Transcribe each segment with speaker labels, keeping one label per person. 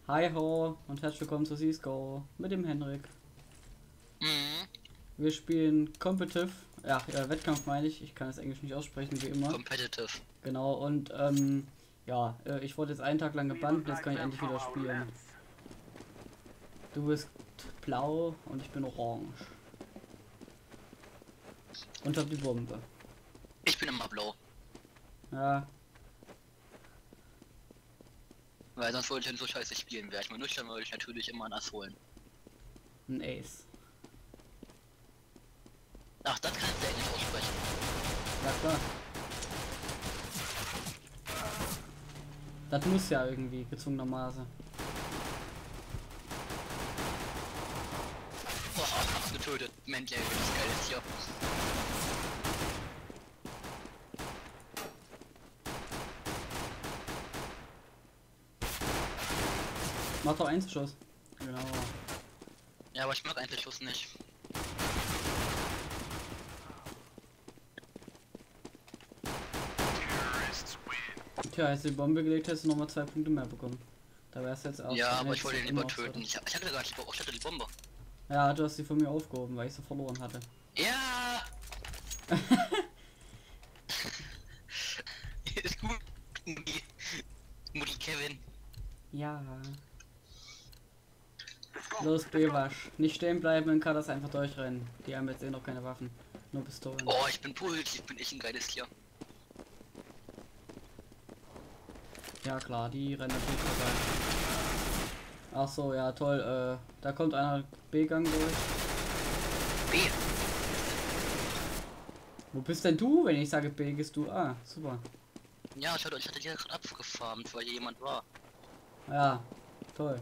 Speaker 1: Hi ho und herzlich willkommen zu CSGO mit dem Henrik.
Speaker 2: Mhm.
Speaker 1: Wir spielen Competitive, Wettkampf meine ich kann das Englisch nicht aussprechen wie immer.
Speaker 2: Competitive.
Speaker 1: Genau und ich wurde jetzt einen Tag lang gebannt und jetzt kann ich endlich wieder spielen. Du bist blau und ich bin orange. Und hab die Bombe.
Speaker 2: Ich bin immer blau.
Speaker 1: Ja,
Speaker 2: Weil sonst wollte ich so scheiße spielen. Wäre ich mal nüchtern, würde ich natürlich immer ein Ass holen.
Speaker 1: ein Ace.
Speaker 2: Ach, das kannst du ja nicht aussprechen.
Speaker 1: Ja klar. Das muss ja irgendwie, gezwungenermaßen.
Speaker 2: Boah, hab's getötet. Mensch, ey, das geil ist hier.
Speaker 1: Mach doch Einzelschuss. Genau.
Speaker 2: Ja, aber ich mag eigentlich Schuss nicht.
Speaker 1: Tja, als du die Bombe gelegt hättest, du nochmal 2 Punkte mehr bekommen. Da wär's jetzt auch.
Speaker 2: Ja, aber ich wollte ihn lieber töten. Ich hatte gar nicht Bock. Ich hatte die Bombe.
Speaker 1: Ja, du hast sie von mir aufgehoben, weil ich sie verloren hatte.
Speaker 2: Ja! Ist gut. Mutti Kevin.
Speaker 1: Ja. Los, Bewasch. Nicht stehen bleiben und kann das einfach durchrennen. Die haben jetzt eh noch keine Waffen. Nur Pistolen.
Speaker 2: Oh, ich bin positiv. Bin ich ein geiles Tier.
Speaker 1: Ja klar, die rennen natürlich vorbei. Ach so, ja toll. Da kommt einer B-Gang durch.
Speaker 2: B.
Speaker 1: Wo bist denn du? Wenn ich sage B, gehst du A. Super.
Speaker 2: Ja, ich hatte die gerade abgefarmt, weil hier jemand war.
Speaker 1: Ja, toll.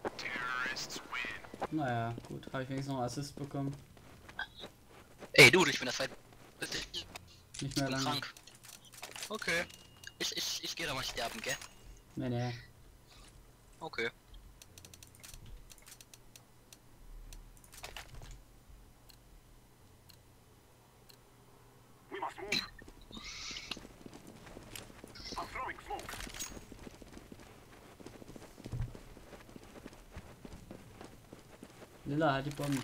Speaker 1: Naja, gut. Habe ich wenigstens noch einen Assist bekommen.
Speaker 2: Ey, du, ich bin das
Speaker 1: Nicht mehr
Speaker 2: bin
Speaker 1: lange.
Speaker 2: krank. Okay. Ich gehe da mal sterben, gell?
Speaker 1: Nee.
Speaker 2: Okay.
Speaker 3: We must move. I'm throwing smoke.
Speaker 1: Lilla hat die Bombe.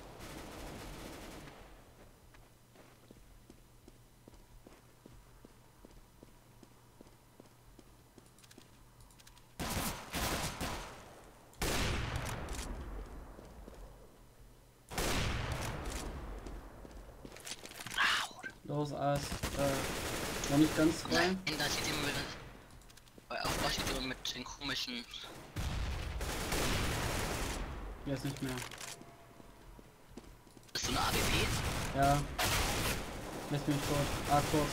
Speaker 1: Los, Ass. Noch nicht ganz frei.
Speaker 2: Nein, da steht jemand mit. Weil auf was steht jemand mit den komischen.
Speaker 1: Hier ist nicht mehr.
Speaker 2: Ist so eine AWP?
Speaker 1: Ja. Lässt mich tot. A-Kurs.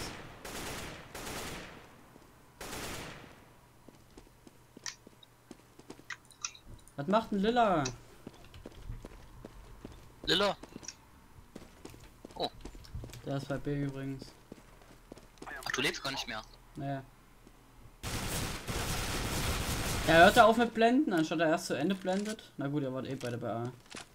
Speaker 1: Was macht ein Lilla?
Speaker 2: Lilla?
Speaker 1: Der ist bei B übrigens.
Speaker 2: Ach, du lebst gar nicht mehr.
Speaker 1: Naja. Ja, hört er auf mit Blenden, anstatt er erst zu Ende blendet? Na gut, er war eh beide bei A.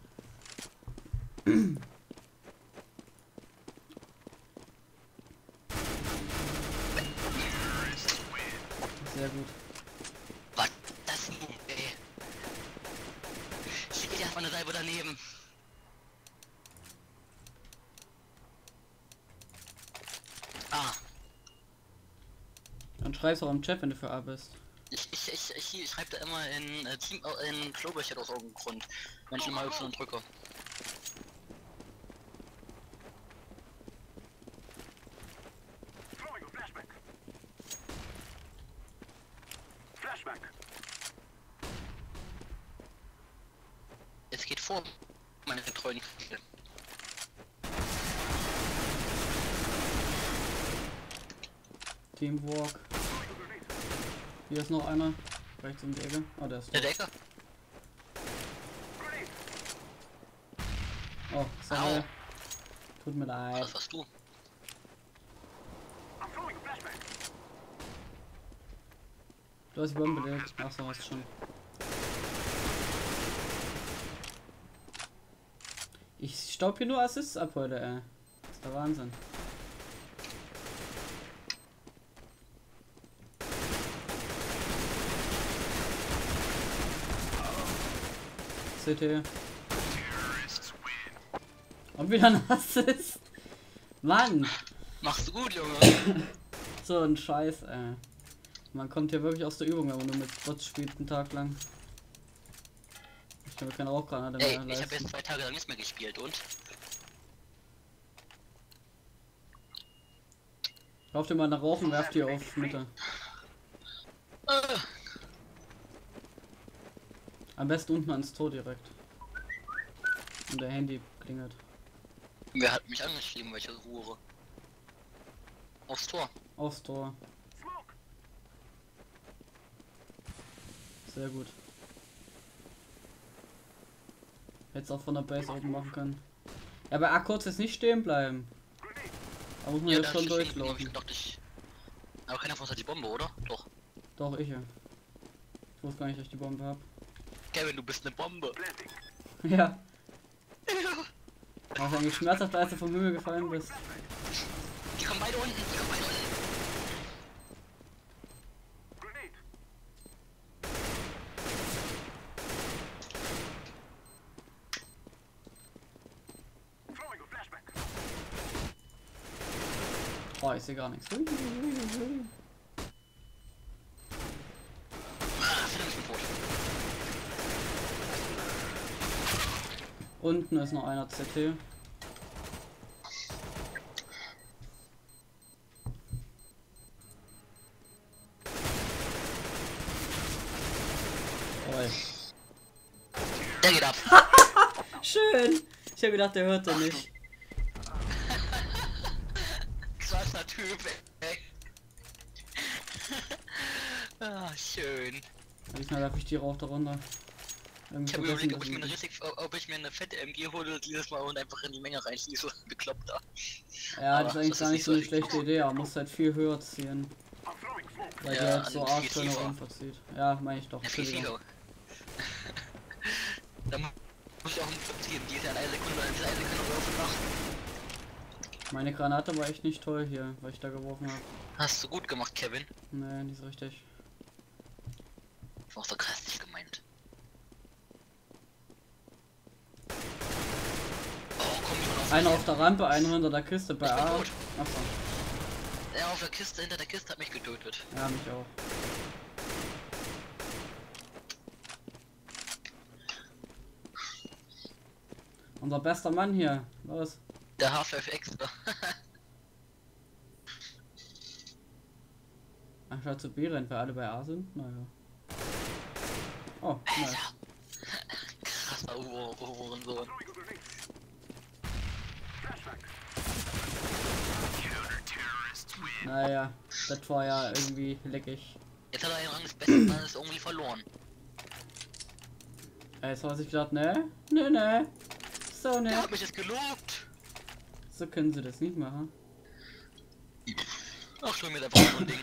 Speaker 1: Sehr gut.
Speaker 2: Was? Das denn, ey? Steht ja von der Seite daneben. Ah.
Speaker 1: Dann schreib's auch im Chat, wenn du für A bist.
Speaker 2: Ich schreibe da immer in Team in Klobelchat aus irgendeinem Grund, wenn ich immer Y drücke.
Speaker 3: Throwing a flashback. Flashback.
Speaker 2: Es geht vor meine treuen Kriege.
Speaker 1: Teamwork. Hier ist noch einer. Rechts um die Ecke. Oh, der ist
Speaker 2: Der
Speaker 1: tot.
Speaker 2: Decker?
Speaker 3: Grenade.
Speaker 1: Oh, sorry.
Speaker 2: Au.
Speaker 1: Tut mir leid.
Speaker 2: Was warst du?
Speaker 3: I'm throwing a flashback.
Speaker 1: Du hast die Bombe belegt. Ach so, hast schon. Ich staub hier nur Assists ab heute, ey. Das ist der Wahnsinn. CT. Und wieder ein Assist. Mann.
Speaker 2: Machst du gut, Junge.
Speaker 1: So ein Scheiß, ey. Man kommt hier wirklich aus der Übung, wenn man nur mit Bots spielt einen Tag lang. Ich kann mir keine Rauchgranate mehr
Speaker 2: Ey, ich
Speaker 1: leisten.
Speaker 2: habe jetzt 2 Tage lang nicht mehr gespielt und?
Speaker 1: Kauft ihr mal nach Rauchen, werft ihr auf Mitte. Am besten unten ans Tor direkt. Und der Handy klingelt.
Speaker 2: Wer hat mich angeschrieben, welche Hure? Aufs Tor.
Speaker 1: Aufs Tor.
Speaker 3: Smoke.
Speaker 1: Sehr gut. Hätte auch von der Base oben machen können. Ja, bei A kurz jetzt nicht stehen bleiben.
Speaker 3: Grenade.
Speaker 1: Da muss man jetzt schon durchlaufen.
Speaker 2: Aber keiner von uns hat die Bombe, oder? Doch.
Speaker 1: Doch, ich ja. Ich wusste gar nicht, dass ich die Bombe hab.
Speaker 2: Kevin, du bist eine Bombe.
Speaker 3: Planting.
Speaker 1: Ja. Aber eigentlich schmerzhaft, als du vom Himmel gefallen bist.
Speaker 2: Die kommen beide unten, die kommen beide unten.
Speaker 3: Grenade. Throwing a flashback.
Speaker 1: Oh, ich sehe gar nichts.
Speaker 2: Philipp ist tot.
Speaker 1: Unten ist noch einer CT. Oi.
Speaker 2: Der geht ab.
Speaker 1: Schön! Ich hab gedacht, der hört doch nicht.
Speaker 2: Krasser Typ, ey. Ah, schön.
Speaker 1: Diesmal werfe ich die Rauch darunter.
Speaker 2: Ich habe überlegt, ob ich mir eine fette MG hole dieses Mal und einfach in die Menge reinschieße. Bekloppter.
Speaker 1: Ja, das ist
Speaker 2: Aber
Speaker 1: eigentlich
Speaker 2: das
Speaker 1: gar
Speaker 2: ist
Speaker 1: nicht so eine
Speaker 2: nicht so
Speaker 1: schlechte Idee, aber muss halt viel höher ziehen.
Speaker 3: I'm throwing smoke.
Speaker 1: Weil
Speaker 2: Ja,
Speaker 1: der halt so
Speaker 2: viel
Speaker 1: arg schön nach
Speaker 2: tiefer.
Speaker 1: oben verzieht. Ja, meine ich doch.
Speaker 2: Ja, viel, viel.
Speaker 1: Entschuldigung.
Speaker 2: Da muss ich auch einen Flip ziehen. Die ist ja in einer Sekunde auf
Speaker 1: Meine Granate war echt nicht toll hier, weil ich da geworfen habe.
Speaker 2: Hast du gut gemacht, Kevin.
Speaker 1: Nee, nicht so richtig.
Speaker 2: War auch so krass nicht gemeint. Oh, komm schon
Speaker 1: Einer auf der Rampe, einer hinter der Kiste bei
Speaker 2: Ich bin
Speaker 1: A.
Speaker 2: tot.
Speaker 1: Achso,
Speaker 2: Der auf der Kiste, hinter der Kiste hat mich getötet.
Speaker 1: ja, mich auch. Unser bester Mann hier. Los.
Speaker 2: Der Half-Life extra.
Speaker 1: Anstatt zu B rennt, weil alle bei A sind. Naja. Oh, nice.
Speaker 2: Krasser Uhrensohn.
Speaker 3: Throwing a grenade. Flashback.
Speaker 1: Naja, das war ja irgendwie leckig.
Speaker 2: Jetzt hat er einen Rang des Besten Mannes irgendwie verloren.
Speaker 1: Jetzt hat er sich gedacht, ne? Ne. So
Speaker 2: Der
Speaker 1: ne.
Speaker 2: hat mich jetzt gelobt.
Speaker 1: So können sie das nicht machen.
Speaker 2: Ach, schon mir einfach so ein Ding.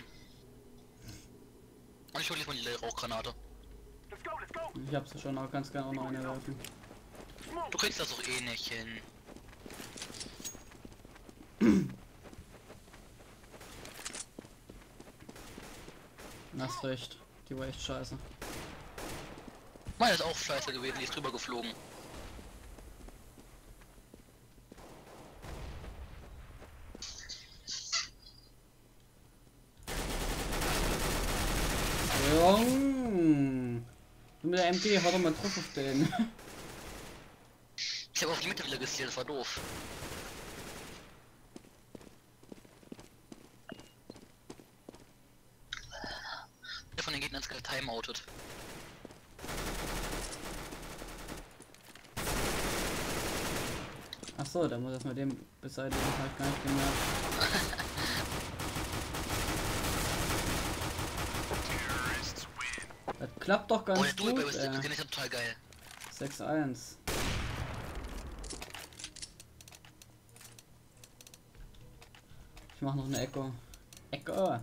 Speaker 2: Und ich hol jetzt mal die Rauchgranate.
Speaker 3: Let's go, let's go.
Speaker 1: Ich hab sie schon, aber kannst gerne auch noch eine werfen.
Speaker 3: Smoke.
Speaker 2: Du kriegst das doch eh nicht hin.
Speaker 1: Hast recht. Die war echt scheiße.
Speaker 2: Meine ist auch scheiße gewesen, die ist drüber geflogen.
Speaker 1: Jung. Du mit der MG, hau doch mal drauf auf den.
Speaker 2: Ich habe auf die Mitte wieder gezielt, das war doof. Der von den Gegnern ist getimeoutet.
Speaker 1: Achso, da muss erstmal den beseitigen, halt gar nicht gemerkt. Das klappt doch ganz
Speaker 2: Oh, der
Speaker 1: gut,
Speaker 2: Dual ist ja total geil.
Speaker 1: 6-1. Ich mach noch eine Echo. Echo!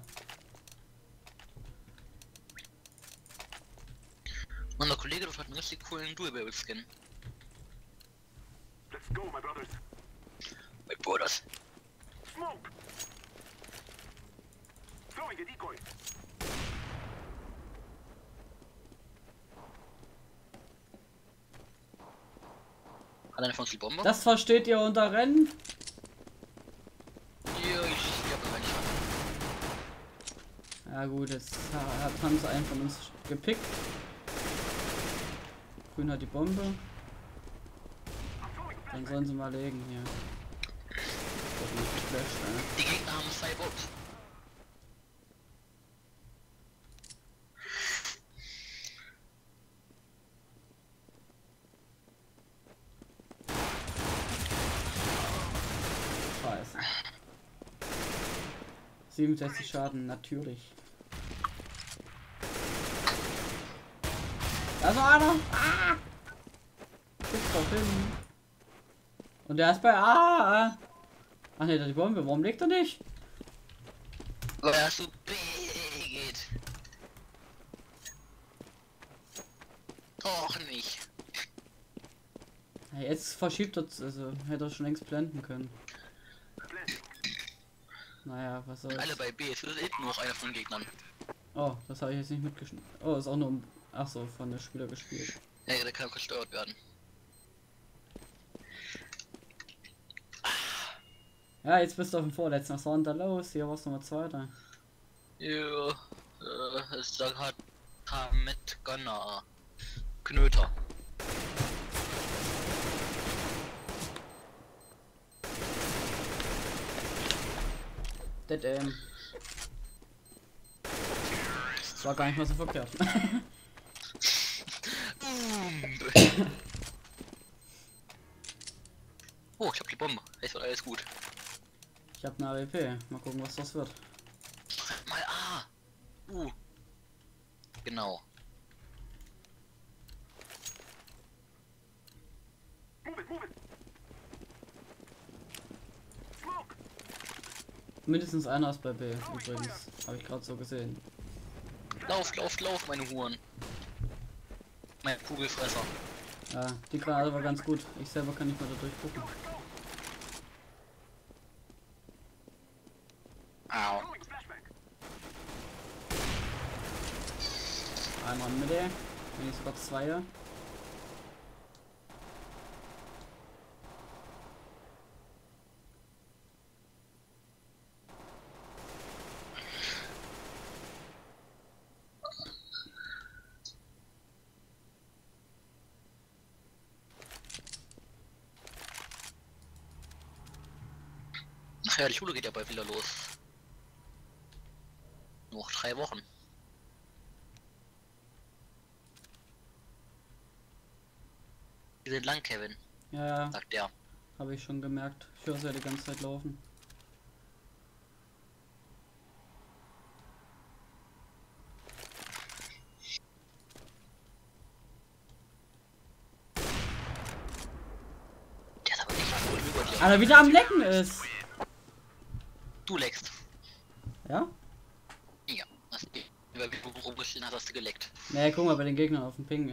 Speaker 2: Und der Kollege, das hat einen richtig coolen Dual Skin.
Speaker 3: Let's go, my brothers.
Speaker 2: Mit Brothers.
Speaker 3: Smoke. Throwing a decoy.
Speaker 2: Hat einer von uns die Bombe?
Speaker 1: Das versteht ihr unter Rennen?
Speaker 2: Ja, ich hab aber nicht.
Speaker 1: Ja gut, jetzt hat Hans einen von uns gepickt. Grün hat die Bombe. Dann sollen sie mal legen hier.
Speaker 2: Die Gegner haben 2 Bots.
Speaker 1: Scheiße. 67 Schaden, natürlich. Da ist noch einer! Ah! Guck doch hin. Und der ist bei A. Ach ne, da die Bombe. Warum legt er nicht?
Speaker 2: Weil er zu B geht. Doch nicht.
Speaker 1: Ja, jetzt verschiebt er, also hätte er schon längst blenden können. Naja, was soll's.
Speaker 2: Alle bei B. Es ist hinten noch einer von den Gegnern.
Speaker 1: Oh, das habe ich jetzt nicht mitgeschnitten. Oh, ist auch nur ach so, von der Spieler gespielt.
Speaker 2: Ja, der kann gesteuert werden.
Speaker 1: Ja, jetzt bist du auf dem Vorletzten. Was war denn da los? Hier war's nochmal Zweiter.
Speaker 2: Ja, es sagt halt mit Gunner. Knöter.
Speaker 1: Dead Aim. Das war gar nicht mal so verkehrt.
Speaker 2: Oh, ich hab die Bombe. Jetzt wird alles gut.
Speaker 1: Ich habe eine AWP. Mal gucken, was das wird.
Speaker 2: Mal A. Genau.
Speaker 3: Move it, move it. Smoke.
Speaker 1: Mindestens einer ist bei B übrigens. Habe ich gerade so gesehen.
Speaker 2: Lauf, lauf, lauf, meine Huren. Mein Kugelfresser.
Speaker 1: Ja, die Granate war ganz gut. Ich selber kann nicht mehr da durchgucken.
Speaker 2: Au.
Speaker 3: Throwing flashback.
Speaker 1: Einmal in Mitte. Wenn ich sogar zwei.
Speaker 2: Ach ja, die Schule geht ja bald wieder los. Noch 3 Wochen. Die sind lang, Kevin,
Speaker 1: Ja, ja,
Speaker 2: sagt er.
Speaker 1: habe ich schon gemerkt. Ich höre sie ja die ganze Zeit laufen.
Speaker 2: Der ist aber nicht voll über dir.
Speaker 1: Alter, wieder am Lecken ist!
Speaker 2: Du leckst.
Speaker 1: Ja?
Speaker 2: Ja, hast du über wie du rumgestehen hast du geleckt.
Speaker 1: Ne, guck mal bei den Gegnern auf dem Ping,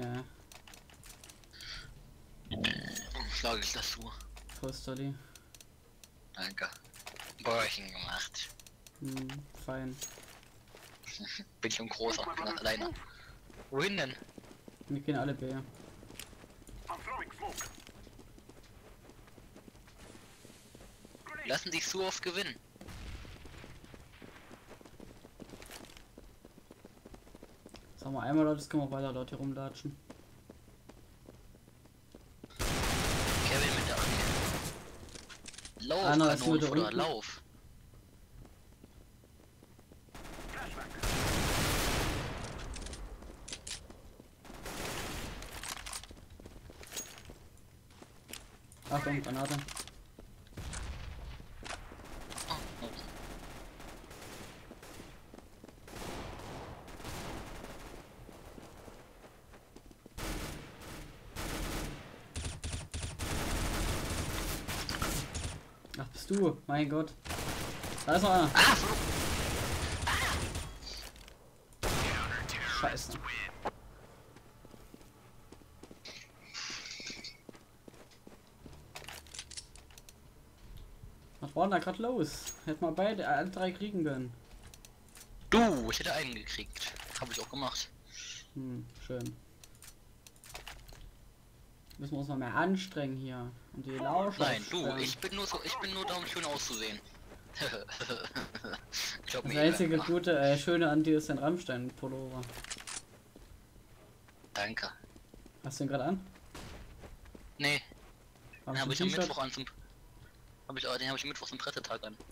Speaker 2: Schlage ich das zu.
Speaker 1: Posterli.
Speaker 2: Danke. Bäuerchen gemacht.
Speaker 1: Fein.
Speaker 2: Bin schon großer, bin das alleine. Wohin denn?
Speaker 1: Wir gehen alle B.
Speaker 3: I'm throwing smoke.
Speaker 2: Lassen sich so oft gewinnen.
Speaker 1: Sag mal einmal, Leute, das können wir weiter dort hier rumlatschen.
Speaker 2: Kevin mit der Angel. Lauf,
Speaker 1: Einer ist wieder
Speaker 2: Kanonenfutter,
Speaker 1: unten.
Speaker 2: lauf.
Speaker 1: Achtung, Granate.
Speaker 2: Oh, oh.
Speaker 1: Ach, bist du? Mein Gott. Da ist noch einer.
Speaker 2: Ah,
Speaker 1: Scheiße. Was war denn da gerade los? Hätten wir beide alle drei kriegen können.
Speaker 2: du, ich hätte einen gekriegt. Habe ich auch gemacht.
Speaker 1: Schön. müssen wir uns mal mehr anstrengen hier. Und die Lauscher.
Speaker 2: Nein, du, ich bin nur da, um schön auszusehen. Glaub
Speaker 1: Das
Speaker 2: mir,
Speaker 1: einzige
Speaker 2: ja.
Speaker 1: gute, schöne an dir ist dein Rammstein-Pullover.
Speaker 2: Danke.
Speaker 1: Hast du ihn gerade an?
Speaker 2: Nee, den
Speaker 1: Hast du
Speaker 2: habe
Speaker 1: ein
Speaker 2: ich am
Speaker 1: T-Shirt?
Speaker 2: Mittwoch an zum... den habe ich am Mittwoch zum Pressetag an.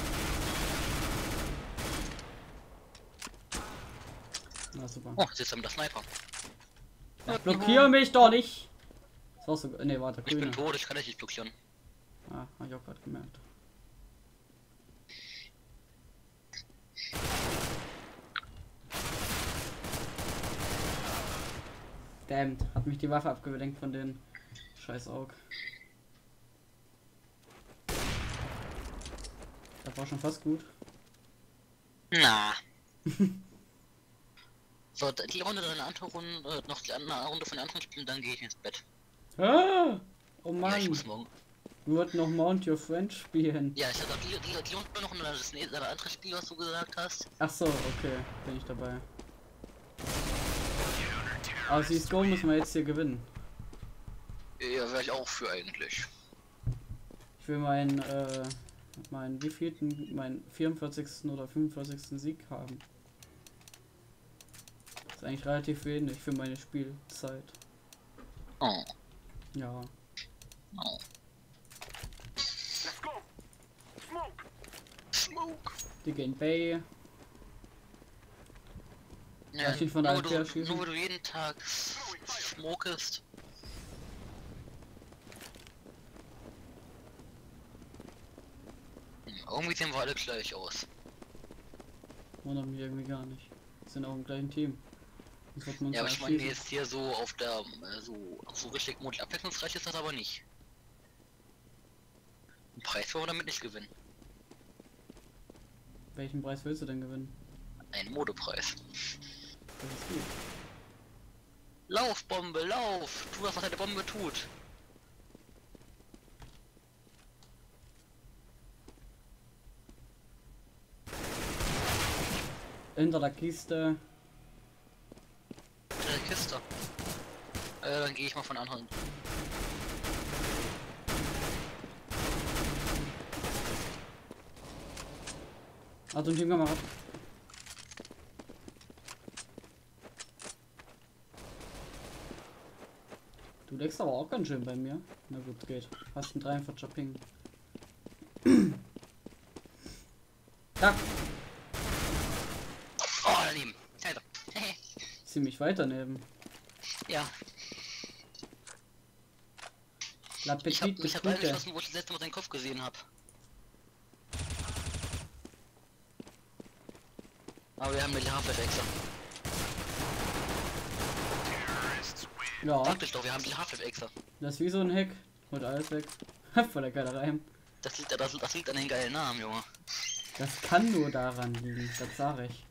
Speaker 1: Na super.
Speaker 2: Oh, jetzt ist er mit der Sniper.
Speaker 1: Ja, blockier mich doch nicht! Das war's so. Ne, warte,
Speaker 2: Ich bin
Speaker 1: grüne.
Speaker 2: tot, ich kann dich nicht blockieren.
Speaker 1: Ah, hab ich auch gerade gemerkt. Damn, hat mich die Waffe abgelenkt von den scheiß Aug. Das war schon fast gut.
Speaker 2: Na. So, die Runde dann eine andere Runde, noch die andere Runde von den anderen spielen, dann gehe ich ins Bett.
Speaker 1: Ah! Oh
Speaker 2: Ja, ich
Speaker 1: Mann,
Speaker 2: muss morgen.
Speaker 1: wir wollten noch Mount Your Friend spielen.
Speaker 2: Ja, ich hatte auch die Runde noch und dann das andere Spiel, was du gesagt hast.
Speaker 1: Ach so, okay, bin ich dabei. Aber sie Go müssen wir jetzt hier gewinnen.
Speaker 2: Ja, wäre ich auch für eigentlich.
Speaker 1: Ich will meinen wievielten, meinen 44. oder 45. Sieg haben. Das ist eigentlich relativ wenig für meine Spielzeit.
Speaker 2: Oh.
Speaker 1: Ja.
Speaker 2: Oh.
Speaker 3: Let's go. Smoke.
Speaker 2: Smoke.
Speaker 1: Die gehen Bay.
Speaker 2: Ja,
Speaker 1: Darf ich von der
Speaker 2: nur,
Speaker 1: Alpha schießen?
Speaker 2: nur wo du jeden Tag smokest. Irgendwie sehen wir alle gleich aus.
Speaker 1: Wundert mich irgendwie gar nicht. Wir sind auch im gleichen Team. Sonst wird man uns
Speaker 2: Ja, aber ich meine
Speaker 1: erschießen.
Speaker 2: jetzt hier so auf der so richtig monatlich abwechslungsreich ist das aber nicht. Einen Preis wollen wir damit nicht gewinnen.
Speaker 1: Welchen Preis willst du denn gewinnen?
Speaker 2: Einen Modepreis.
Speaker 1: Das ist gut.
Speaker 2: Lauf, Bombe, lauf! Tu das, was deine Bombe tut.
Speaker 1: Hinter der Kiste.
Speaker 2: In der Kiste. Dann gehe ich mal von anderen.
Speaker 1: Achtung, Teamkamerad. Du legst aber auch ganz schön bei mir. Na gut, geht. Hast einen 43er Ping. Da!
Speaker 2: Oh, daneben. Alter.
Speaker 1: Ziemlich weit daneben.
Speaker 2: Ja.
Speaker 1: L'Appetit
Speaker 2: Ich
Speaker 1: des
Speaker 2: hab alle
Speaker 1: Gute.
Speaker 2: geschossen, wo ich das letzte Mal seinen Kopf gesehen habe. Aber wir haben die Haarfleck-Exer.
Speaker 1: Ja,
Speaker 2: Sag dich doch, wir haben die Haarfleck-Exer.
Speaker 1: das ist wie so ein Hack. Holt alles weg. Voll der geile Reim.
Speaker 2: Das liegt an den geilen Namen, Junge.
Speaker 1: Das kann nur daran liegen, das sage ich.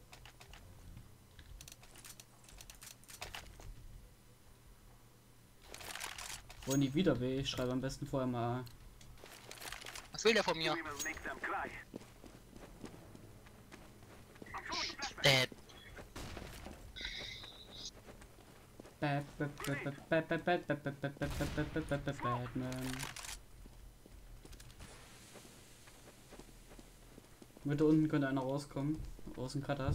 Speaker 1: Wollen die wieder weh? Ich schreibe am besten vorher mal.
Speaker 2: Was will der von mir?
Speaker 3: We will make them cry. I'm throwing the flashbang.
Speaker 1: Batman. Mitte unten könnte einer rauskommen. Aus dem Cutters.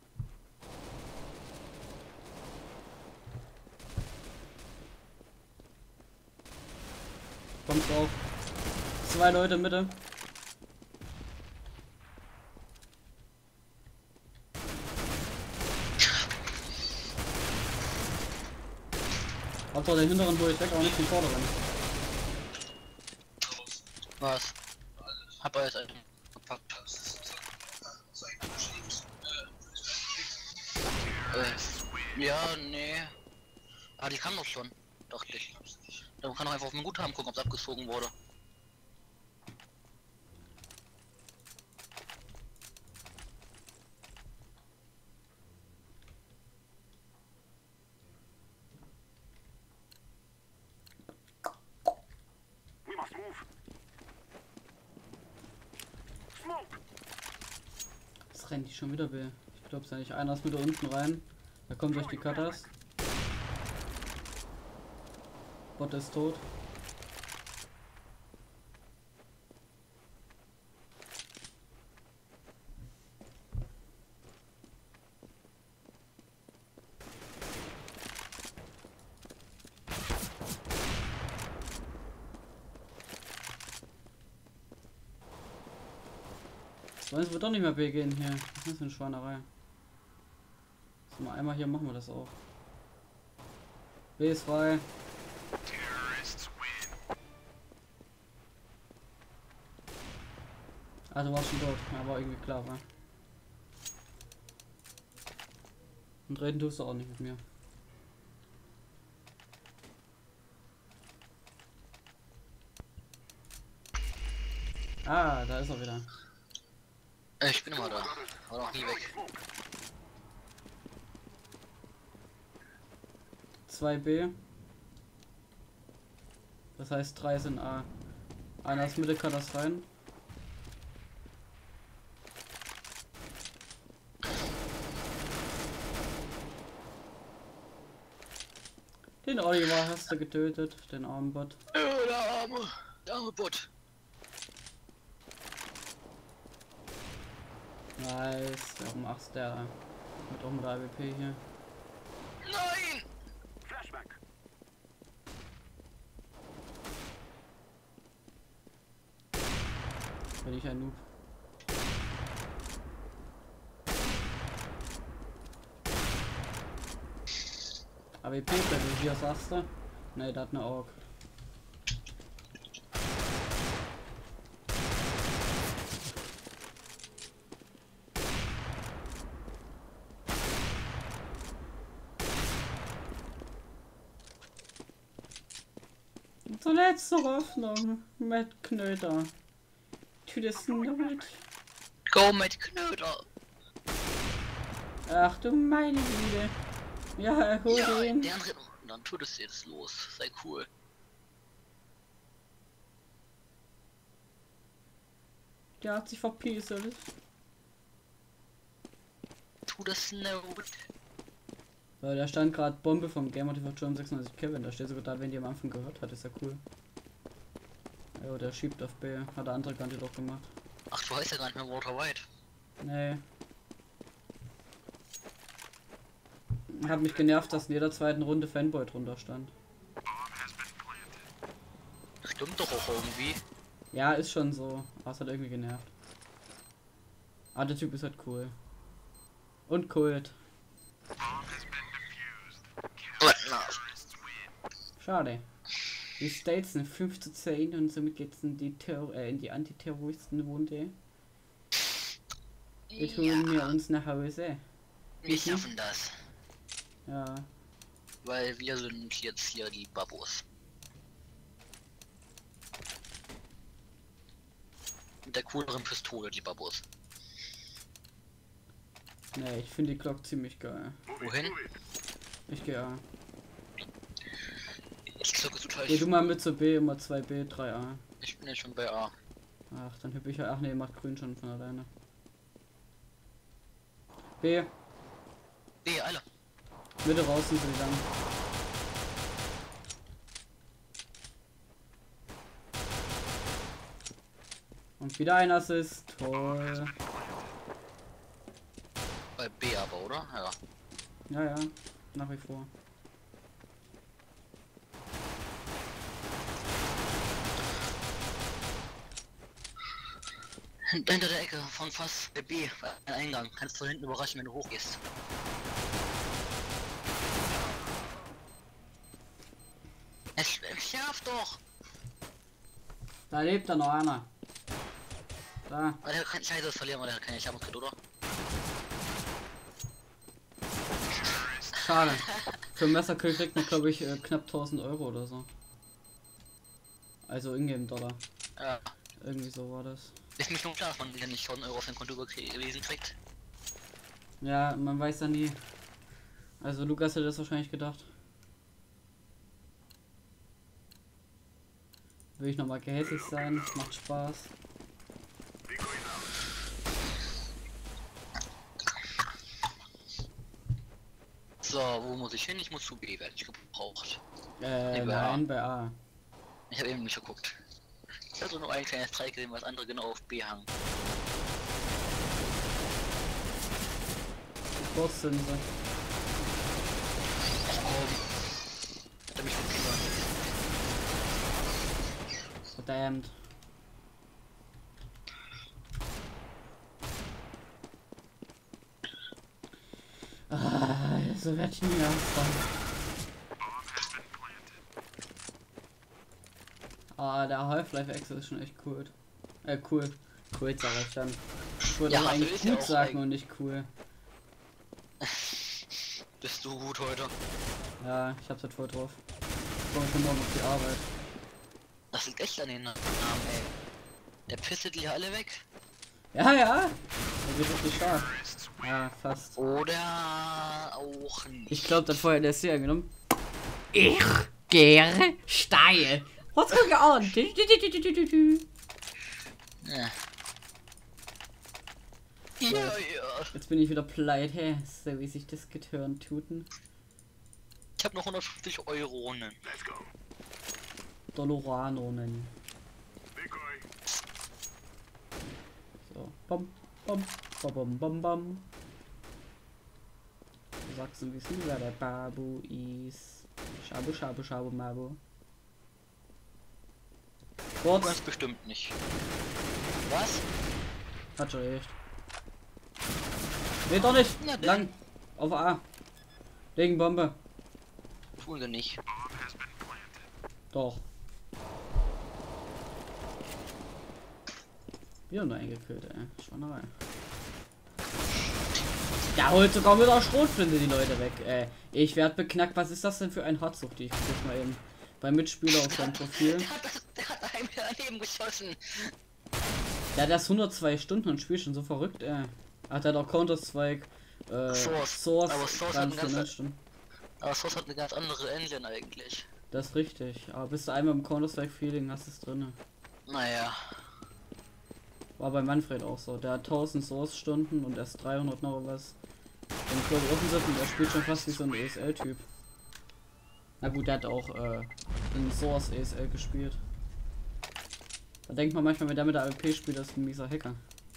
Speaker 1: Kommt drauf. 2 Leute Mitte. Hauptsache den hinteren hole ich weg, aber nicht den vorderen.
Speaker 2: Was? Hab er jetzt einen gepackt. Ja, nee. Ah, die kam doch schon, dachte ich. Dann kann doch einfach auf mein Guthaben gucken, ob es abgezogen wurde.
Speaker 3: We must move. Smoke.
Speaker 1: Das rennt die schon wieder weh. Ich glaube es ja nicht. Einer ist wieder unten rein. Da kommt durch die Cutters. Bot ist tot. Wollen wir doch nicht mehr B gehen hier. Das ist eine Schweinerei. So, mal einmal hier machen wir das auch. B ist frei. Ah, du warst schon dort. Ja, war irgendwie klar, wa? Und reden tust du auch nicht mit mir. Ah, da ist er wieder.
Speaker 2: Ich bin immer da. War noch nie weg.
Speaker 1: 2B. Das heißt 3 sind A. Einer aus Mitte kann das rein. Den Oliver hast du getötet, den armen Bot.
Speaker 2: Der arme Bot.
Speaker 1: Nice, warum machst der mit auch mit der AWP hier?
Speaker 2: Nein!
Speaker 3: Flashback.
Speaker 1: Bin ich ein Noob. AWP, wenn du hier sagst du? Ne, da hat eine Ork. Zur letzten Hoffnung, Matt Knöder. Tu das nicht.
Speaker 2: Go mit Knöder.
Speaker 1: Ach du meine Güte. Ja, hol
Speaker 2: Ja,
Speaker 1: den.
Speaker 2: der andere. Dann tut es jetzt los. Sei cool.
Speaker 1: Der hat sich verpieselt.
Speaker 2: Tu das no.
Speaker 1: Weil da stand gerade Bombe vom Game Motivation 96 Kevin. Da steht sogar da, wenn die am Anfang gehört hat, ist ja cool. Ja, der schiebt auf B. Hat der andere Kante doch gemacht.
Speaker 2: Ach, du heißt ja gar nicht mehr Walter White.
Speaker 1: Nee. Hat mich genervt, dass in jeder zweiten Runde Fanboy drunter stand.
Speaker 2: Stimmt doch auch irgendwie.
Speaker 1: Ja, ist schon so. Aber es hat irgendwie genervt. Aber der Typ ist halt cool. Und Kult. Schade. Die States sind 5:10 und somit geht's in die Antiterroristenrunde. Wir tun wir uns nach Hause.
Speaker 2: Wir schaffen das.
Speaker 1: Ja.
Speaker 2: Weil wir sind jetzt hier die Babos. Mit der cooleren Pistole, die Babos.
Speaker 1: Ne, ich finde die Glock ziemlich geil.
Speaker 2: Wohin?
Speaker 1: Ich gehe A.
Speaker 2: Ich zocke total.
Speaker 1: Geh du mal mit zur B, immer 2B, 3A.
Speaker 2: Ich bin ja schon bei A.
Speaker 1: Ach, dann hüb ich ja. Ach ne, macht grün schon von alleine. B,
Speaker 2: B, alle.
Speaker 1: Mitte raus sind sie lang. Und wieder ein Assist. Toll.
Speaker 2: Bei B aber, oder? Ja.
Speaker 1: Ja, ja, nach wie vor.
Speaker 2: Hinter der Ecke von Fass bei B, ein Eingang. Kannst von hinten überraschen, wenn du hochgehst. Es schärft doch!
Speaker 1: Da lebt da noch einer. Da.
Speaker 2: Aber der kann Scheiße verlieren, weil der hat keine Schabungskrit, oder?
Speaker 1: Schade. Für ein Messerkill kriegt man, glaube ich, knapp 1000 Euro oder so. Also Ingame-Dollar.
Speaker 2: Ja.
Speaker 1: Irgendwie so war das.
Speaker 2: Ist mir schon klar, dass man hier nicht 1000 Euro auf sein Konto überwiesen kriegt.
Speaker 1: Ja, man weiß ja nie. Also Lukas hätte das wahrscheinlich gedacht. Will ich nochmal gehässig sein? Macht Spaß.
Speaker 2: So, wo muss ich hin? Ich muss zu B werden. Ich gebrauche braucht. Nee, bei A.
Speaker 1: Nein, bei A.
Speaker 2: Ich habe eben nicht geguckt. Ich habe nur ein kleines Dreieck gesehen, was andere genau auf B hangen.
Speaker 1: Kurz sind sie.
Speaker 2: Ach komm. Hat er mich mitgenommen.
Speaker 1: Verdammt. So werd ich nie anfangen. Der Half-Life-Exo ist schon echt cool. Cool. Cool, sag ich dann. Ich wollte
Speaker 2: Ja,
Speaker 1: aber eigentlich
Speaker 2: ist ja
Speaker 1: gut
Speaker 2: auch
Speaker 1: sagen und nicht cool.
Speaker 2: Bist du gut heute?
Speaker 1: Ja, ich hab's halt voll drauf. Ich komme schon morgen auf die Arbeit.
Speaker 2: Das liegt echt an den Namen, ey. Der pisset die alle weg.
Speaker 1: Ja, ja. Der wird richtig stark. Ja, fast.
Speaker 2: Oder auch nicht.
Speaker 1: Ich glaube, das vorher der C angenommen. Ich gehe steil. What's going on?
Speaker 2: Ja. Ja, ja.
Speaker 1: Jetzt bin ich wieder pleite, so wie sich das getönt tuten.
Speaker 2: Ich habe noch 150 Euronen.
Speaker 3: Let's go.
Speaker 1: Doloranonen.
Speaker 3: Decoy.
Speaker 1: So. Bom, bom, bom, bom, bom, bom. Sachsen wissen, wer der Babu ist. Shabu, shabu, shabu, mabu.
Speaker 2: Ganz
Speaker 1: Kurz.
Speaker 2: bestimmt nicht. Was?
Speaker 1: Hat schon recht. Nee, doch nicht.
Speaker 2: Na denn.
Speaker 1: Lang. Auf A. Legen Bombe.
Speaker 2: Tun sie nicht.
Speaker 1: Doch. Wieder nur eingekühlt, ey. Schweinerei. Ja, holt sogar mit der Schrotflinte die Leute weg. Ich werd beknackt. Was ist das denn für ein Hartsucht, die ich guck mal eben beim Mitspieler auf seinem Profil.
Speaker 2: Der hat einem daneben geschossen.
Speaker 1: Ja, der ist 102 Stunden und spielt schon so verrückt, Hat er doch Counter-Strike, Source,
Speaker 2: Aber Source hat ein
Speaker 1: 300
Speaker 2: ganz,
Speaker 1: Stunden.
Speaker 2: aber Source hat eine ganz andere Engine eigentlich.
Speaker 1: Das ist richtig. Aber bist du einmal im Counter-Strike-Feeling, hast es drinne.
Speaker 2: Naja.
Speaker 1: War bei Manfred auch so. Der hat 1000 Source-Stunden und erst 300 noch was. Und glaube offen sind und der spielt schon fast wie so ein ESL-Typ. Na gut, der hat auch in Source ESL gespielt. Da denkt man manchmal, wenn der mit der AWP spielt, das ist ein mieser Hacker.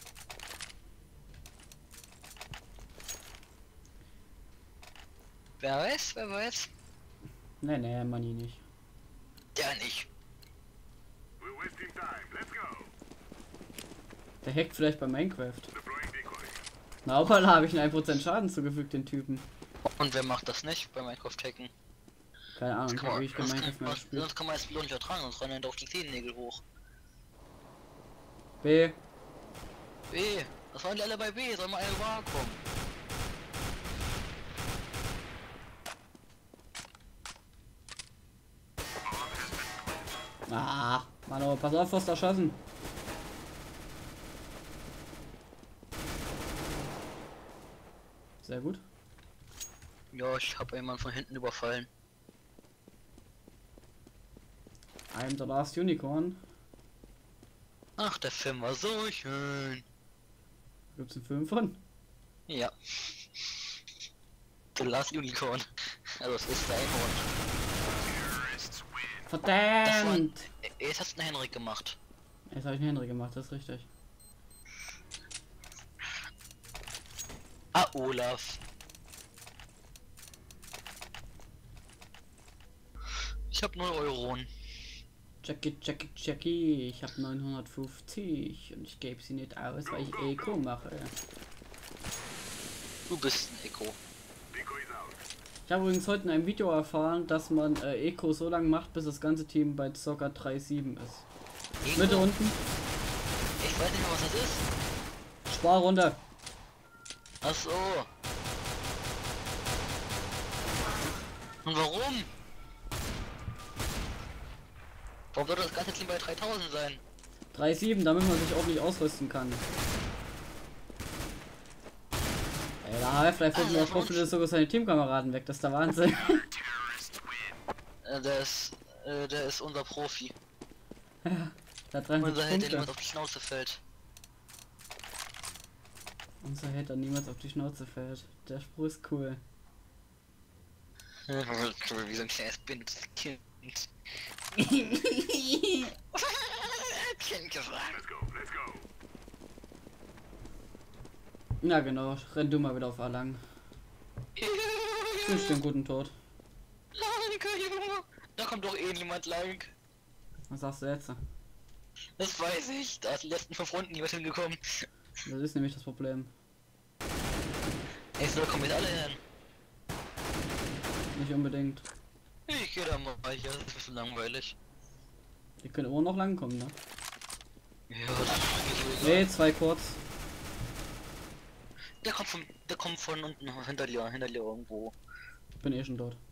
Speaker 2: Wer weiß, wer weiß.
Speaker 1: Nee, Manni nicht.
Speaker 2: Der nicht.
Speaker 3: We're wasting time. Let's go.
Speaker 1: Der hackt vielleicht bei Minecraft.
Speaker 3: Deploying decoy.
Speaker 1: Na, auf einmal habe ich einen 1% Schaden zugefügt, den Typen.
Speaker 2: Und wer macht das nicht bei Minecraft Hacken?
Speaker 1: Keine Ahnung, ich
Speaker 2: Kann man,
Speaker 1: habe wirklich kein Minecraft mehr gespielt.
Speaker 2: sonst kann man jetzt nicht ertragen, sonst rennen auf die Zehennägel hoch.
Speaker 1: B.
Speaker 2: B, was waren die alle bei B? Soll mal eine Wahl kommen?
Speaker 1: Ah, Mann, aber pass auf, was da schossen. Sehr gut.
Speaker 2: Ja, ich habe jemanden von hinten überfallen.
Speaker 1: I'm the last unicorn.
Speaker 2: Ach, der Film war so schön.
Speaker 1: Gibt's einen Film von?
Speaker 2: Ja. The Last Unicorn. Also es ist der Einhorn.
Speaker 1: Verdammt!
Speaker 2: Jetzt hast du einen Henrik gemacht.
Speaker 1: Jetzt habe ich einen Henry gemacht, das ist richtig.
Speaker 2: Ah, Olaf. Ich hab 0 Euronen.
Speaker 1: Jackie, ich habe 950 und ich gebe sie nicht aus, weil ich Eco mache.
Speaker 2: Du bist ein Echo.
Speaker 3: Decoy's out.
Speaker 1: Ich habe übrigens heute in einem Video erfahren, dass man Eco so lange macht, bis das ganze Team bei ca. 3,7 ist.
Speaker 2: Echo?
Speaker 1: Mitte unten,
Speaker 2: Ich weiß nicht mehr, was das ist.
Speaker 1: Sparrunde.
Speaker 2: Ach so. Und warum? Warum sollte das ganze Team bei 3000 sein?
Speaker 1: 3,7, damit man sich ordentlich ausrüsten kann. Ey, der Half-Life holt mir
Speaker 2: Ah,
Speaker 1: auch Profil sogar seine Teamkameraden weg, das ist der Wahnsinn.
Speaker 2: Der ist unser Profi.
Speaker 1: Der hat 300
Speaker 2: Unser Held, der niemals
Speaker 1: Punkte.
Speaker 2: auf die Schnauze fällt.
Speaker 1: Unser Held, der niemals auf die Schnauze fällt. Der Spruch ist cool.
Speaker 2: Wie so ein kleines Kind. Kind gefragt.
Speaker 3: Let's go. Let's go.
Speaker 1: Ja genau, renn du mal wieder auf A lang. Ich wünsche dir einen guten Tod.
Speaker 2: Danke, Junge. Da kommt doch eh niemand lang.
Speaker 1: Was sagst du jetzt?
Speaker 2: Das weiß ich. Da ist die letzten 5 Runden niemand hingekommen.
Speaker 1: Das ist nämlich das Problem.
Speaker 2: Ey, so kommen jetzt alle hin.
Speaker 1: Nicht unbedingt.
Speaker 2: Ich geh da mal hier, das ist so langweilig.
Speaker 1: Die können immer noch lang kommen, ne?
Speaker 2: Ja, das ist nicht so
Speaker 1: Nee, 2 kurz.
Speaker 2: Der kommt von unten hinter dir irgendwo.
Speaker 1: Bin eh schon dort.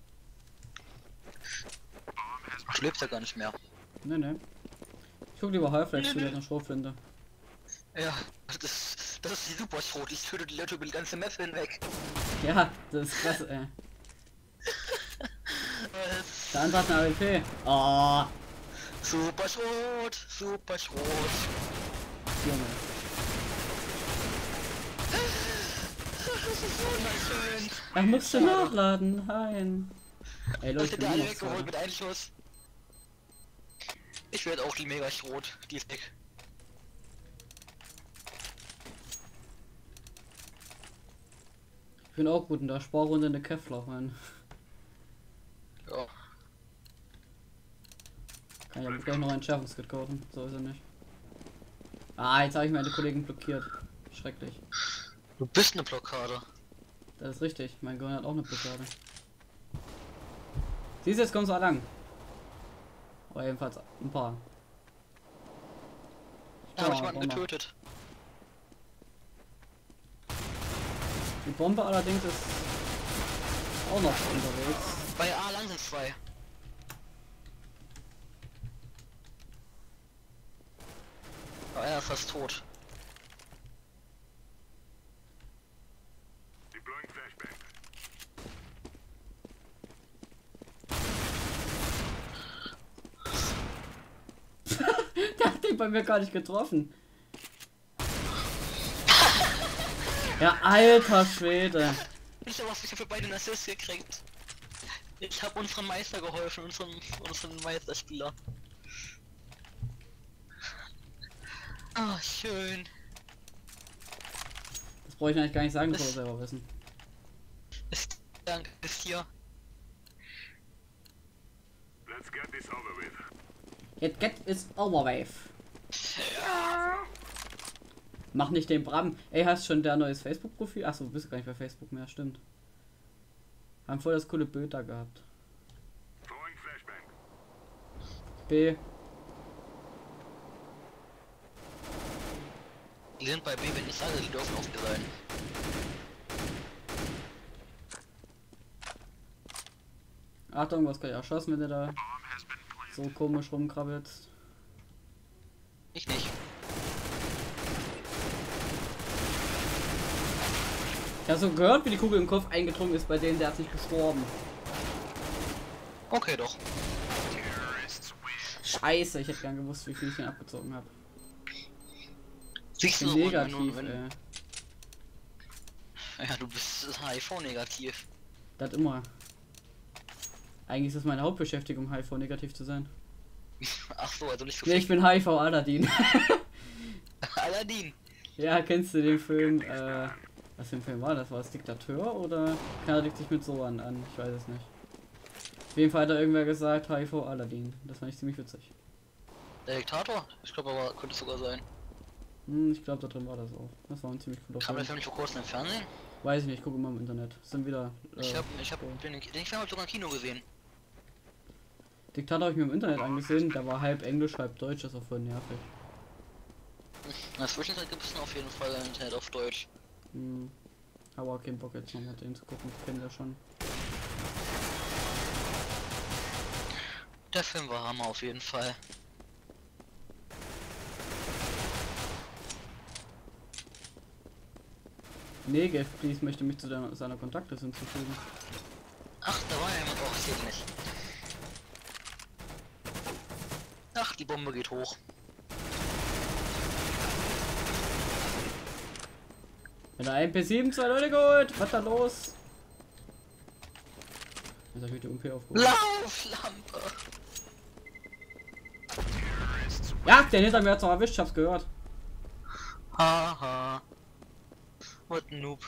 Speaker 2: Ach, lebst ja gar nicht mehr.
Speaker 1: Ne. Ich guck lieber Half-Life zu,
Speaker 2: Nee.
Speaker 1: der eine Schrotflinte.
Speaker 2: Ja, das ist die Superschrot. Ich töte die Leute über die ganze Map hinweg.
Speaker 1: Ja, das ist krass, ey.
Speaker 2: Was?
Speaker 1: Der andere hat eine AWP. Oh,
Speaker 2: Superschrot, Superschrot.
Speaker 1: Junge.
Speaker 2: Das ist so schön.
Speaker 1: Er musste nachladen. Nein. Ey Leute,
Speaker 2: Leute,
Speaker 1: ich
Speaker 2: der
Speaker 1: bin
Speaker 2: alle
Speaker 1: noch
Speaker 2: weggeholt
Speaker 1: zwei.
Speaker 2: mit einem Schuss. Ich werde auch die mega Schrot. Die ist weg.
Speaker 1: Ich bin auch gut in der Sparrunde in der Kevlar rein.
Speaker 2: Ja.
Speaker 1: Kann ich aber gleich noch ein Schärfungskit kaufen. So ist er nicht. Ah, jetzt habe ich meine Kollegen blockiert. Schrecklich.
Speaker 2: Du bist eine Blockade.
Speaker 1: Das ist richtig. Mein Gehirn hat auch eine Blockade. Siehst du, jetzt kommst du lang. Aber jedenfalls ein paar.
Speaker 2: Da habe ich
Speaker 1: Ja,
Speaker 2: jemanden
Speaker 1: Bomber.
Speaker 2: getötet.
Speaker 1: Die Bombe allerdings ist auch noch unterwegs.
Speaker 2: Bei A lang sind 2. Aber einer ist fast tot.
Speaker 3: Deploying flashbang.
Speaker 1: Der hat den bei mir gar nicht getroffen. Ja, alter Schwede.
Speaker 2: Ich habe für beide einen Assist gekriegt. Ich habe unserem Meister geholfen, unseren Meisterspieler. Ah, schön.
Speaker 1: Das brauche ich eigentlich gar nicht sagen, das soll er selber wissen.
Speaker 2: Danke, ist hier.
Speaker 3: Let's get this over with.
Speaker 1: Jetzt get is overwave. Mach nicht den Bram. Ey, hast schon der neues Facebook-Profil? Achso, du bist gar nicht bei Facebook mehr, stimmt. Haben voll das coole Bild da gehabt.
Speaker 3: Throwing flashbang.
Speaker 1: B.
Speaker 2: Die sind bei B, wenn ich sage, die dürfen auf B sein.
Speaker 1: Achtung, was kann ich erschossen, wenn du da so komisch rumkrabbelst.
Speaker 2: Ich nicht.
Speaker 1: Ich habe so gehört, wie die Kugel im Kopf eingedrungen ist bei denen, der hat sich gestorben.
Speaker 2: Okay, doch.
Speaker 1: Scheiße, ich hätte gern gewusst, wie viel ich den abgezogen habe.
Speaker 2: Siehst du,
Speaker 1: Negativ,
Speaker 2: wenn,
Speaker 1: ey.
Speaker 2: ja, du bist HIV-negativ.
Speaker 1: Das immer. Eigentlich ist es meine Hauptbeschäftigung, HIV-negativ zu sein.
Speaker 2: Ach so, also nicht so
Speaker 1: Nee, ich bin HIV-Aladdin.
Speaker 2: Aladdin.
Speaker 1: Ja, kennst du den Film, was für ein Film war das? War es Diktator oder kleidet sich mit Sohan an? Ich weiß es nicht. Auf jeden Fall hat da irgendwer gesagt, HIV-Aladdin. Das fand ich ziemlich witzig.
Speaker 2: Der Diktator? Ich glaube aber, könnte es sogar sein.
Speaker 1: Ich glaube, da drin war das auch. Das war ein ziemlich cooler
Speaker 2: Kam der
Speaker 1: Film.
Speaker 2: Film nicht vor kurzem im Fernsehen?
Speaker 1: Weiß ich nicht, gucke immer im Internet. Es sind wieder.
Speaker 2: Ich hab
Speaker 1: so.
Speaker 2: den Film sogar im Kino gesehen.
Speaker 1: Diktator habe ich mir im Internet angesehen, der war halb Englisch, halb Deutsch, das war voll nervig.
Speaker 2: In der Zwischenzeit gibt es auf jeden Fall im Internet auf Deutsch.
Speaker 1: Aber keinen Bock jetzt nochmal den zu gucken, ich kenne ja schon.
Speaker 2: Der Film war Hammer auf jeden Fall.
Speaker 1: Negev, please, möchte mich zu seiner Kontaktliste hinzufügen.
Speaker 2: Ach, da war ja jemand auch, ich sehe nicht. Ach, die Bombe geht hoch.
Speaker 1: Wenn der MP7 2 Leute geholt, was da los? hab ich die UMP aufgehoben.
Speaker 2: Lauflampe!
Speaker 1: Ja, der hinter mir hat's noch erwischt, ich hab's gehört.
Speaker 2: Haha. What ein Noob.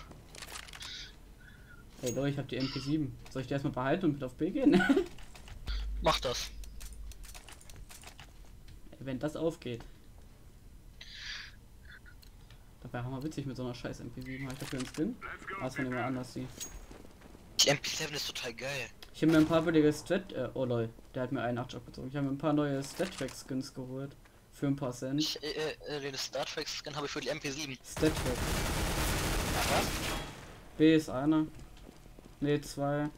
Speaker 1: Ey Leute, ich hab die MP7. Soll ich die erstmal behalten und mit auf B gehen?
Speaker 2: Mach das.
Speaker 1: Ey, wenn das aufgeht. Das wäre mal witzig mit so einer scheiß MP7. Habe ich dafür einen Skin?
Speaker 3: Let's go,
Speaker 1: Ah, ist von jemand anders die.
Speaker 2: Die MP7 ist total geil.
Speaker 1: Ich habe mir ein paar billige oh lol, der hat mir 81 abgezogen. Ich habe mir ein paar neue Stat-Track Skins geholt. Für ein paar Cent.
Speaker 2: Den Star Trek Skin habe ich für die MP7.
Speaker 1: Stat-Track.
Speaker 2: Was?
Speaker 1: B ist einer. Ne, 2.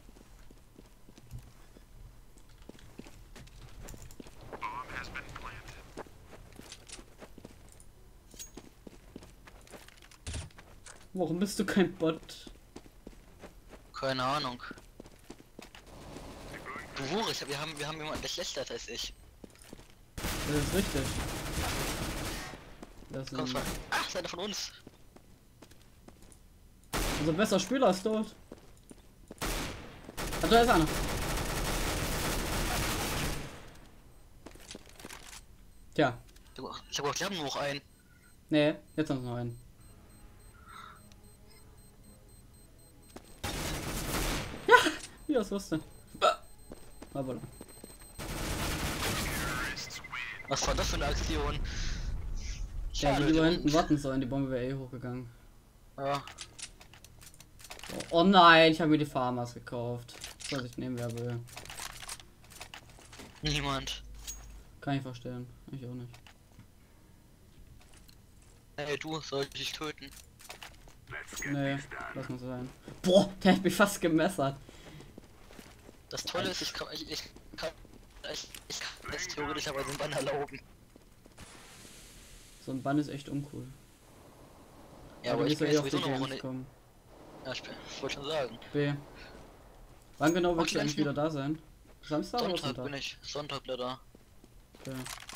Speaker 1: Warum bist du kein Bot?
Speaker 2: Keine Ahnung. Du Wurst, wir haben jemanden, der schlechter ist als ich.
Speaker 1: Das ist richtig. Das ist
Speaker 2: Komm schon. Ach, ist einer von uns.
Speaker 1: unser bester Spieler ist tot. Ach, da ist einer. Tja.
Speaker 2: Ich hab gedacht, wir haben nur noch einen.
Speaker 1: Nee, jetzt haben wir noch einen. Ja, wie das wusste. Aber
Speaker 2: Was war das für eine Aktion?
Speaker 1: ja,
Speaker 2: Schade,
Speaker 1: die da
Speaker 2: die
Speaker 1: hinten warten sollen, die Bombe wäre eh hochgegangen.
Speaker 2: Ja.
Speaker 1: Oh nein, ich habe mir die Farmers gekauft. Soll ich nehmen, wer will.
Speaker 2: Niemand.
Speaker 1: Kann ich verstehen. Ich auch nicht.
Speaker 2: Hey, du sollst dich töten.
Speaker 3: Let's get
Speaker 1: Nee,
Speaker 3: this done.
Speaker 1: lass mal sein. Boah, der hat mich fast gemessert.
Speaker 2: Das Tolle ist, ich kann es theoretischerweise im Bann erlauben.
Speaker 1: So ein Bann ist echt uncool.
Speaker 2: Ja, aber
Speaker 1: du
Speaker 2: ich
Speaker 1: bist
Speaker 2: bin
Speaker 1: ja eh
Speaker 2: jetzt
Speaker 1: auf die
Speaker 2: sowieso noch
Speaker 1: Games
Speaker 2: nicht.
Speaker 1: kommen.
Speaker 2: Ja, ich wollte schon sagen.
Speaker 1: B. Wann genau willst
Speaker 2: Okay,
Speaker 1: du eigentlich
Speaker 2: dann-
Speaker 1: wieder da sein? Samstag oder
Speaker 2: Sonntag
Speaker 1: Sonntag?
Speaker 2: bin ich. Sonntag leider.
Speaker 1: Okay.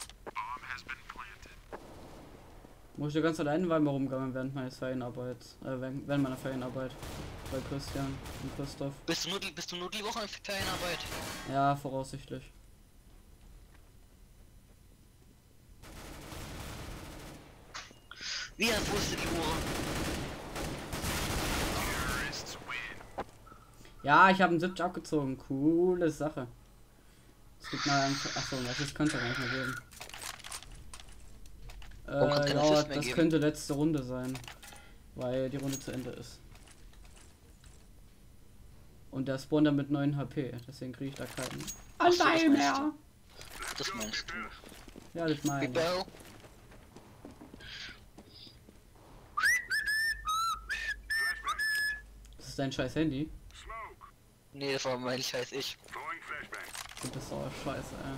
Speaker 1: Muss ich die ganze Zeit einmal rumgammeln während meiner Ferienarbeit. Während meiner Ferienarbeit. Bei Christian und Christoph.
Speaker 2: Bist du nur die Woche in Ferienarbeit?
Speaker 1: Ja, voraussichtlich.
Speaker 2: Wie alt wusste die Uhr?
Speaker 1: Ja, ich habe einen 70 abgezogen. Coole Sache. Es gibt mal ein. Achso, das könnte gar nicht mehr geben.
Speaker 2: Warum kann's keine
Speaker 1: Ja,
Speaker 2: Assists mehr
Speaker 1: das
Speaker 2: geben?
Speaker 1: könnte letzte Runde sein. Weil die Runde zu Ende ist. Und der Spawn dann mit 9 HP. Deswegen kriege ich da keinen.
Speaker 2: Ach so, das
Speaker 1: Anteil
Speaker 2: meinst
Speaker 1: mehr!
Speaker 2: Das meinst du?
Speaker 1: Ja, das meine ich.
Speaker 2: Bibel?
Speaker 1: Das ist dein scheiß Handy.
Speaker 3: Smoke.
Speaker 2: Nee, das war mein Scheiß ich.
Speaker 3: Throwing flashbang.
Speaker 1: Und das ist auch scheiße, ey.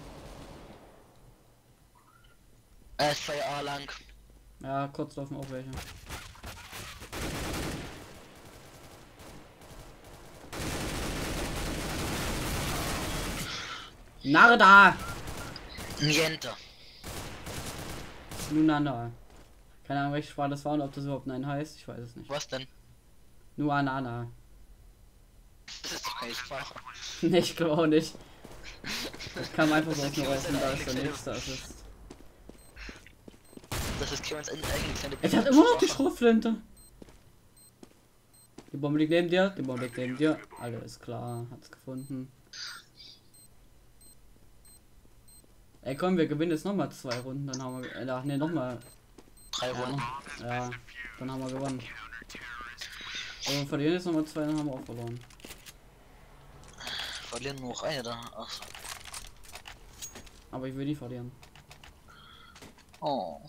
Speaker 2: Er ist 2A lang.
Speaker 1: Ja, kurz laufen auch welche. Narda!
Speaker 2: Niente.
Speaker 1: Nunana. Keine Ahnung, welche Sprache das war und ob das überhaupt Nein heißt. Ich weiß es nicht.
Speaker 2: Was denn?
Speaker 1: Nuanana.
Speaker 2: Das ist doch keine Sprache.
Speaker 1: Nee, ich glaube auch nicht. Das kam einfach so
Speaker 2: Das
Speaker 1: aus mir
Speaker 2: ist
Speaker 1: raus und da ist der
Speaker 2: kleine-
Speaker 1: nächste Assist.
Speaker 2: Das ist Kevins eigene kleine
Speaker 1: Ich hat immer noch die
Speaker 2: Sprache.
Speaker 1: Schrotflinte. Die Bombe liegt neben dir, die Bombe liegt neben dir. Alles klar, hat's gefunden. Ey komm, wir gewinnen jetzt nochmal 2 Runden, dann haben wir. Ach nee, nochmal.
Speaker 2: 3 Runden.
Speaker 1: Ja, dann haben wir gewonnen. Und wir verlieren jetzt nochmal 2, dann haben wir auch verloren.
Speaker 2: Verlieren nur noch eine da. Ach.
Speaker 1: Aber ich will nie verlieren.
Speaker 2: Oh.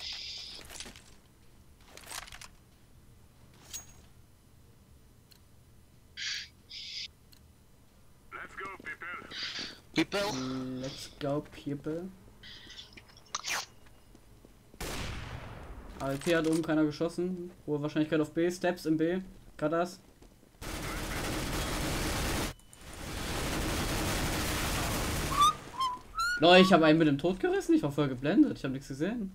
Speaker 3: Let's go, people.
Speaker 2: Bibel?
Speaker 1: Let's go, people. AWP hat oben keiner geschossen. Hohe Wahrscheinlichkeit auf B. Steps im B. Katas. Leute, ich habe einen mit dem Tod gerissen. Ich war voll geblendet. Ich habe nichts gesehen.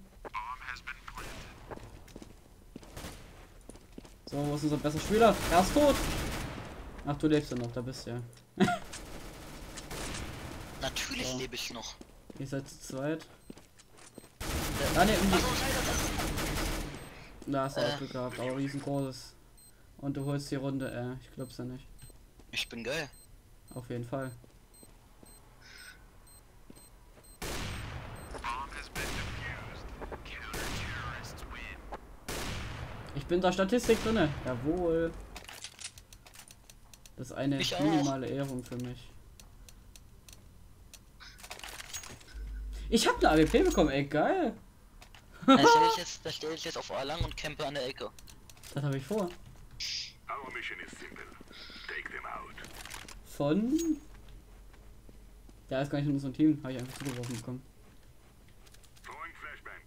Speaker 1: So, wo ist unser bester Spieler? Er ist tot. Ach, du lebst ja noch. Da bist du ja.
Speaker 2: Natürlich
Speaker 1: So.
Speaker 2: lebe ich noch.
Speaker 1: Ihr seid zu zweit. Ah, ne,
Speaker 2: Achso, scheiße.
Speaker 1: da hast du auch Glück gehabt, aber riesengroßes. Und du holst die Runde, ich glaub's ja nicht.
Speaker 2: Ich bin geil.
Speaker 1: Auf jeden Fall. Ich bin der Statistik drinne. Jawohl. Das ist eine
Speaker 2: Ich auch.
Speaker 1: minimale Ehrung für mich. Ich hab eine AWP bekommen, ey, geil.
Speaker 2: Da stell ich jetzt auf A lang und campe an der Ecke.
Speaker 1: Das habe ich vor.
Speaker 3: Our mission is simple. Take them out.
Speaker 1: Von... Der ist gar nicht in unserem Team, habe ich einfach zugeworfen bekommen.
Speaker 3: Throwing flashbang.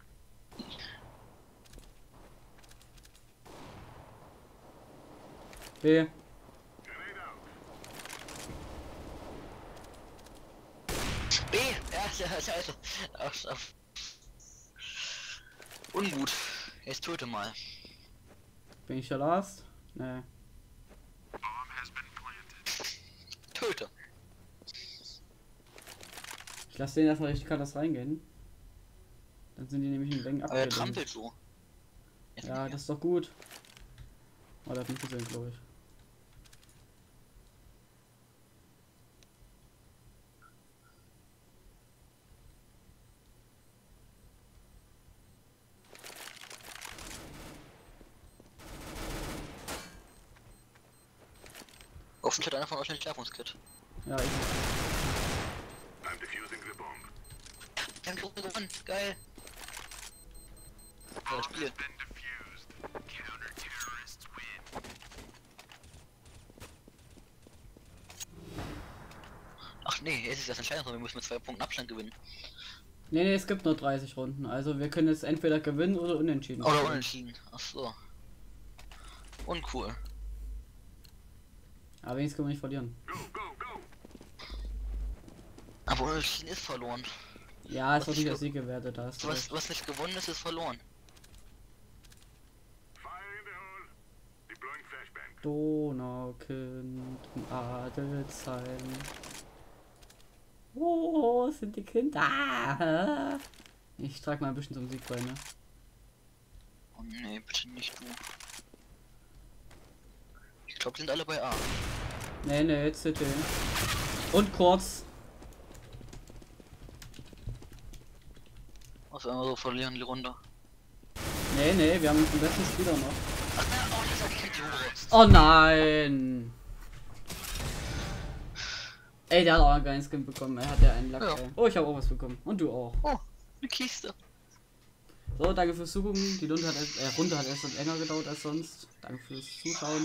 Speaker 1: B.
Speaker 3: Grenade out.
Speaker 2: B! Ja, scheiße. Ach. Ungut. Jetzt töte mal.
Speaker 1: Bin ich der Last? Nee.
Speaker 2: Töte.
Speaker 1: Ich lasse den erstmal richtig das reingehen. Dann sind die nämlich in Längen
Speaker 2: Aber er
Speaker 1: abgedrängt.
Speaker 2: trampelt so. Jetzt
Speaker 1: Ja,
Speaker 2: nicht
Speaker 1: das ist doch gut. Oh, der hat mich gesehen, glaube ich.
Speaker 2: Hoffentlich hat einer von euch ein Schlafungskit.
Speaker 1: Ja, ich.
Speaker 3: I'm defusing the bomb.
Speaker 2: Wir haben Gruppe gewonnen. Geil. Ja, das Spiel. Ach nee, jetzt ist das entscheidend, wir müssen mit 2 Punkten Abstand gewinnen.
Speaker 1: Nee, es gibt nur 30 Runden. Also wir können jetzt entweder gewinnen oder unentschieden.
Speaker 2: Oder
Speaker 1: spielen.
Speaker 2: unentschieden. Ach so. Uncool.
Speaker 1: Aber wenigstens können wir nicht verlieren.
Speaker 3: Go, go, go.
Speaker 2: Aber unentschieden ist verloren.
Speaker 1: Ja, es
Speaker 2: Was
Speaker 1: wird
Speaker 2: ist
Speaker 1: nicht
Speaker 2: ge-
Speaker 1: als Sieg gewertet, da hast du recht.
Speaker 2: Was nicht gewonnen ist, ist verloren.
Speaker 3: Fire in the hole. Deploying flashbang.
Speaker 1: Donaukind in Adelsheim. Wo sind die Kinder? Ich trage mal ein bisschen zum Sieg bei, ne?
Speaker 2: Oh nee, bitte nicht du. Ich glaube, die sind alle bei A.
Speaker 1: Nee, CT. Und kurz.
Speaker 2: Was einmal so verlieren die Runde.
Speaker 1: Nee, wir haben den besten Spieler noch.
Speaker 2: Ach na, oh, das hat die Hure.
Speaker 1: Oh nein! Ey, der hat auch einen geilen Skin bekommen. Er hat ja einen Lack,
Speaker 2: Ja.
Speaker 1: ey. Oh, ich habe auch was bekommen. Und du auch.
Speaker 2: Oh, eine Kiste.
Speaker 1: So, danke fürs Zugucken. Die Runde hat erst enger gedauert als sonst. Danke fürs Zuschauen.